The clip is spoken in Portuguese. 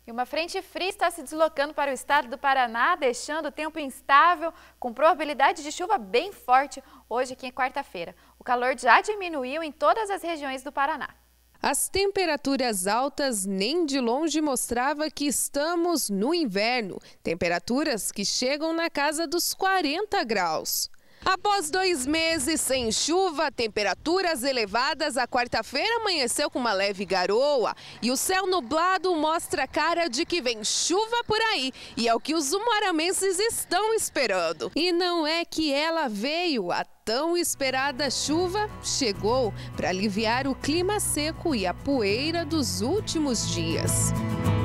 E uma frente fria está se deslocando para o estado do Paraná, deixando o tempo instável, com probabilidade de chuva bem forte hoje, que é quarta-feira. O calor já diminuiu em todas as regiões do Paraná. As temperaturas altas nem de longe mostrava que estamos no inverno. Temperaturas que chegam na casa dos 40 graus. Após 2 meses sem chuva, temperaturas elevadas, a quarta-feira amanheceu com uma leve garoa e o céu nublado mostra a cara de que vem chuva por aí, e é o que os umaramenses estão esperando. E não é que ela veio, a tão esperada chuva chegou para aliviar o clima seco e a poeira dos últimos dias.